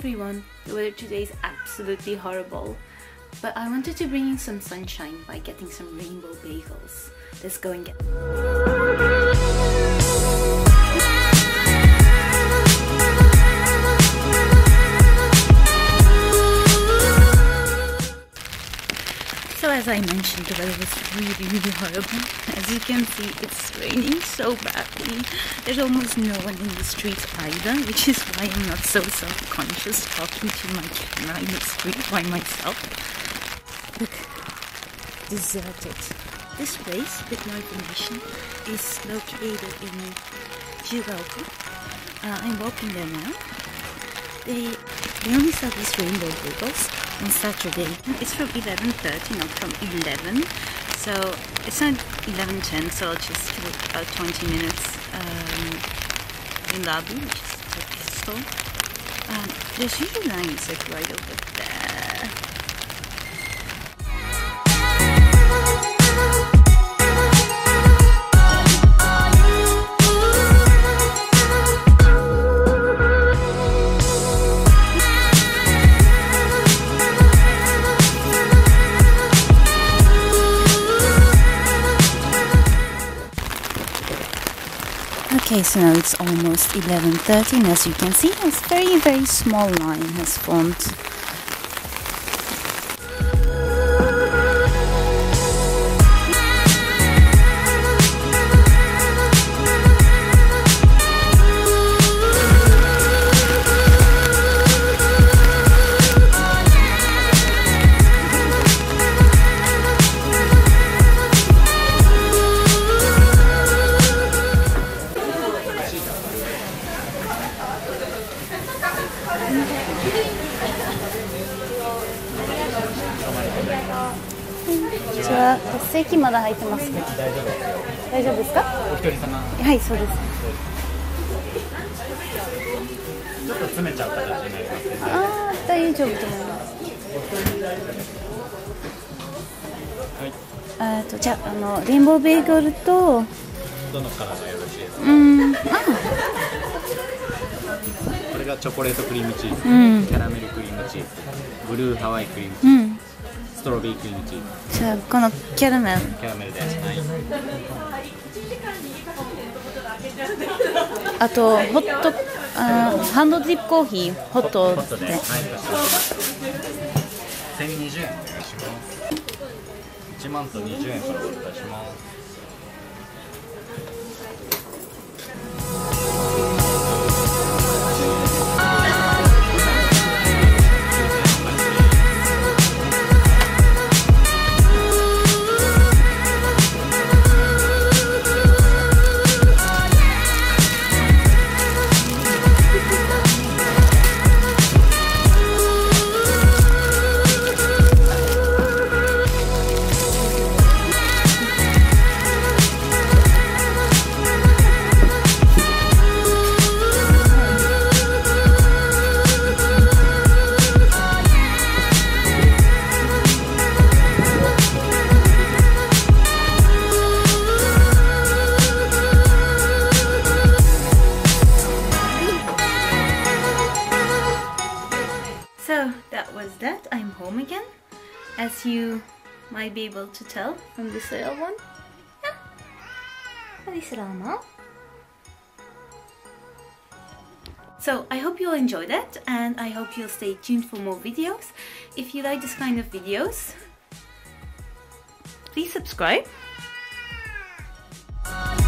everyone! The weather today is absolutely horrible, but I wanted to bring in some sunshine by getting some rainbow bagels. Let's go and get them. So as I mentioned, the weather was really horrible. As you can see, it's raining so badly. There's almost no one in the streets either, which is why I'm not so self-conscious talking to my camera in the street by myself. Look, deserted. This place, with more information, is located in Jiyugaoka. I'm walking there now. They only sell these rainbow bagels on Saturday. It's from 11:30, not from 11. So it's not 11:10, so I'll just do about 20 minutes in lobby, which is a Turkish store. There's usually lines like right over there. Okay, so now it's almost 11:30, and as you can see, a very small line has formed.こんにちは。席まだ入ってますか？大丈夫ですか？お一人様。はい、そうです。ちょっと詰めちゃう形になりますね。ああ、大丈夫と思います。はい。じゃあレインボーベーグルとどのカラーがよろしいですか？これがチョコレートクリームチーズ、キャラメルクリームチーズ、ブルーハワイクリームチーズ。ストロベリークリームチーズ。じゃあこのキャラメル。キャラメルです。はい。あとホットハンドドリップコーヒーホットで。はい。1020円お願いします。1万と20円からお願いします。So that was that. I'm home again, as you might be able to tell from this little one. Yeah, this little one. So I hope you'll enjoy that, and I hope you'll stay tuned for more videos. If you like this kind of videos, please subscribe.